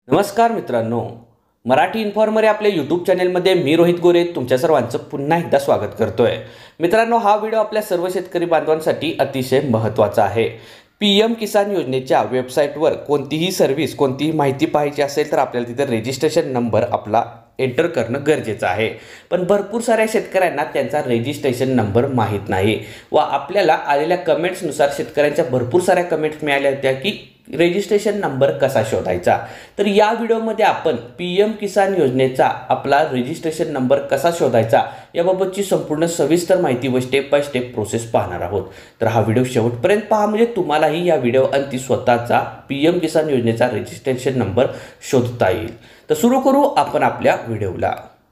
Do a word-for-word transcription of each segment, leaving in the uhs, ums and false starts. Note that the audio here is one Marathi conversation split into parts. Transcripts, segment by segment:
नमस्कार मित्रांनो, मराठी इन्फॉर्मर या आपल्या यूट्यूब चॅनलमध्ये मी रोहित गोरे तुमच्या सर्वांचं पुन्हा एकदा स्वागत करतोय। मित्रांनो, हा व्हिडिओ आपल्या सर्व शेतकरी बांधवांसाठी अतिशय महत्त्वाचा आहे। पी एम किसान योजनेच्या वेबसाईटवर कोणतीही सर्व्हिस कोणतीही माहिती पाहायची असेल तर आपल्याला तिथे रजिस्ट्रेशन नंबर आपला एंटर करणं गरजेचं आहे। पण भरपूर साऱ्या शेतकऱ्यांना त्यांचा रजिस्ट्रेशन नंबर माहीत नाही व आपल्याला आलेल्या कमेंट्सनुसार शेतकऱ्यांच्या भरपूर साऱ्या कमेंट्स मिळाल्या होत्या की रजिस्ट्रेशन नंबर कसा शोधायचा। तर या व्हिडिओमध्ये आपण पी एम किसान योजनेचा आपला रजिस्ट्रेशन नंबर कसा शोधायचा याबाबतची संपूर्ण सविस्तर माहिती व स्टेप बाय स्टेप प्रोसेस पाहणार आहोत। तर हा व्हिडिओ शेवटपर्यंत पहा म्हणजे तुम्हालाही या व्हिडिओ अंती स्वतःचा पी एम किसान योजनेचा रजिस्ट्रेशन नंबर शोधता येईल। तर सुरू करू आपण आपल्या व्हिडिओला।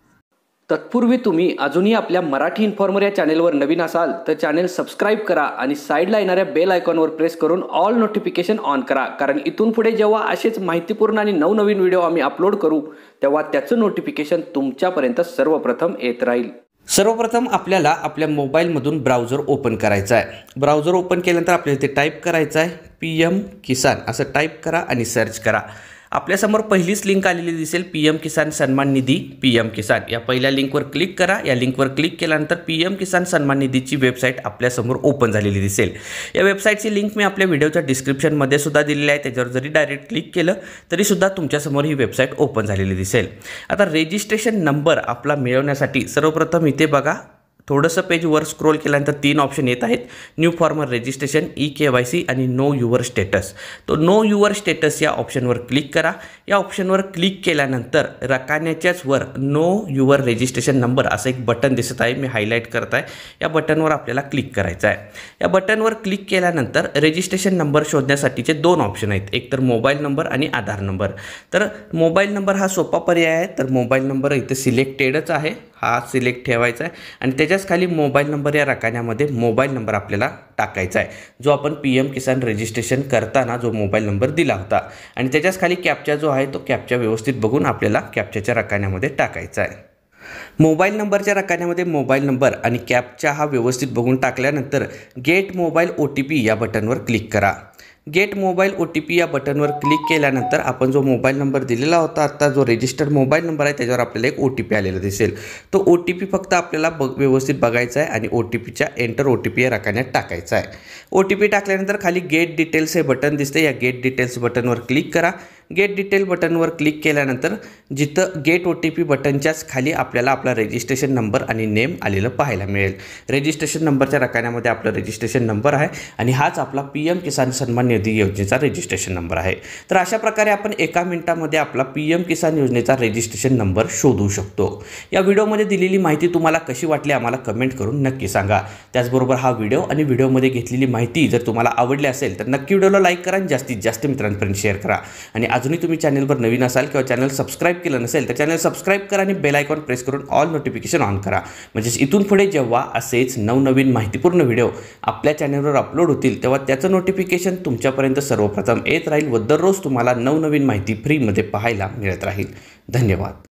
तत्पूर्वी तुम्ही अजूनही आपल्या मराठी इन्फॉर्मर या चॅनलवर नवीन असाल तर चॅनल सबस्क्राइब करा आणि साइडला येणाऱ्या बेल आयकॉनवर प्रेस करून ऑल नोटिफिकेशन ऑन करा, कारण इथून पुढे जेव्हा असेच माहितीपूर्ण आणि नवनवीन व्हिडिओ आम्ही अपलोड करू तेव्हा त्याचं नोटिफिकेशन तुमच्यापर्यंत सर्वप्रथम येत राहील। सर्वप्रथम आपल्याला आपल्या मोबाईलमधून ब्राउझर ओपन करायचा आहे। ब्राउझर ओपन केल्यानंतर आपल्याला इथे टाईप करायचं आहे पी एम किसान असं टाईप करा आणि सर्च करा। आपल्यासमोर पहिलीच लिंक आलेली दिसेल पी एम किसान सन्मान निधी पी एम किसान, या पहिल्या लिंकवर क्लिक करा। या लिंकवर क्लिक केल्यानंतर पी एम किसान सन्मान निधीची वेबसाईट आपल्यासमोर ओपन झालेली दिसेल। या वेबसाईटची लिंक मी आपल्या व्हिडिओच्या डिस्क्रिप्शनमध्ये सुद्धा दिलेली आहे, त्याच्यावर जरी डायरेक्ट क्लिक केलं तरी सुद्धा तुमच्यासमोर ही वेबसाईट ओपन झालेली दिसेल। आता रजिस्ट्रेशन नंबर आपला मिळवण्यासाठी सर्वप्रथम इथे बघा थोडंसं पेज वर स्क्रोल केल्यानंतर तीन ऑप्शन येत आहेत, new farmer registration, E K Y C आणि नो युअर स्टेटस। तो नो युअर स्टेटस या ऑप्शनवर क्लिक करा। या ऑप्शनवर क्लिक केल्यानंतर रकान्याच्याच were know your registration number असं एक बटन दिसत आहे, मी हायलाईट करत आहे। या बटनवर आपल्याला क्लिक करायचं आहे। या बटनवर क्लिक केल्यानंतर रजिस्ट्रेशन नंबर शोधण्यासाठीचे दोन ऑप्शन आहेत, एक तर मोबाईल नंबर आणि आधार नंबर। तर मोबाईल नंबर हा सोपा पर्याय आहे, तर मोबाईल नंबर इथे सिलेक्टेडच आहे, हा सिलेक्ट ठेवायचा आहे आणि त्याच्याच खाली मोबाईल नंबर या रकान्यामध्ये मोबाईल नंबर आपल्याला टाकायचा आहे, जो आपण पी एम किसान रजिस्ट्रेशन करताना जो मोबाईल नंबर दिला होता। आणि त्याच्याच खाली कॅप्चा जो आहे तो कॅप्चा व्यवस्थित बघून आपल्याला कॅप्चाच्या रकान्यामध्ये टाकायचा आहे। मोबाईल नंबरच्या रकान्यामध्ये मोबाईल नंबर आणि कॅप्चा हा व्यवस्थित बघून टाकल्यानंतर get mobile O T P या बटनवर क्लिक करा। Get mobile O T P या बटनवर क्लिक केल्यानंतर आपण जो मोबाईल नंबर दिलेला होता, आता जो रजिस्टर्ड मोबाईल नंबर आहे त्याच्यावर आपल्याला एक ओ टी पी आलेला दिसेल। तो ओ टी पी फक्त आपल्याला बघ व्यवस्थित बघायचा आहे आणि ओ टी पीच्या एंटर ओ टी पी या रकान्यात टाकायचा आहे। ओ टी पी टाकल्यानंतर खाली गेट डिटेल्स हे बटन दिसते, या गेट डिटेल्स बटनवर क्लिक करा। गेट डिटेल बटनवर क्लिक केल्यानंतर जिथं गेट ओ टी पी बटनच्याच खाली आपल्याला आपला रजिस्ट्रेशन नंबर आणि नेम आलेलं पाहायला मिळेल। रजिस्ट्रेशन नंबरच्या रकान्यामध्ये आपला रजिस्ट्रेशन नंबर आहे आणि हाच आपला पी एम किसान सन्मान निधी योजनेचा रजिस्ट्रेशन नंबर आहे। तर अशा प्रकारे आपण एका मिनिटामध्ये आपला पी एम किसान योजनेचा रजिस्ट्रेशन नंबर शोधू शकतो। या व्हिडिओमध्ये दिलेली माहिती तुम्हाला कशी वाटली आम्हाला कमेंट करून नक्की सांगा। त्याचबरोबर हा व्हिडिओ आणि व्हिडिओमध्ये घेतलेली माहिती जर तुम्हाला आवडली असेल तर नक्की व्हिडिओला लाईक करा आणि जास्तीत जास्त मित्रांपर्यंत शेअर करा। आणि अजूनही तुम्ही चॅनलवर नवीन असाल किंवा चॅनल सबस्क्राइब केलं नसेल तर चॅनल सबस्क्राइब करा आणि बेल आयकॉन प्रेस करून ऑल नोटिफिकेशन ऑन करा, म्हणजेच इथून पुढे जेव्हा असेच नवनवीन माहितीपूर्ण व्हिडिओ आपल्या चॅनलवर अपलोड होतील तेव्हा त्याचं नोटिफिकेशन तुमच्यापर्यंत सर्वप्रथम येत राहील व दररोज तुम्हाला नवनवीन माहिती फ्रीमध्ये पाहायला मिळत राहील। धन्यवाद।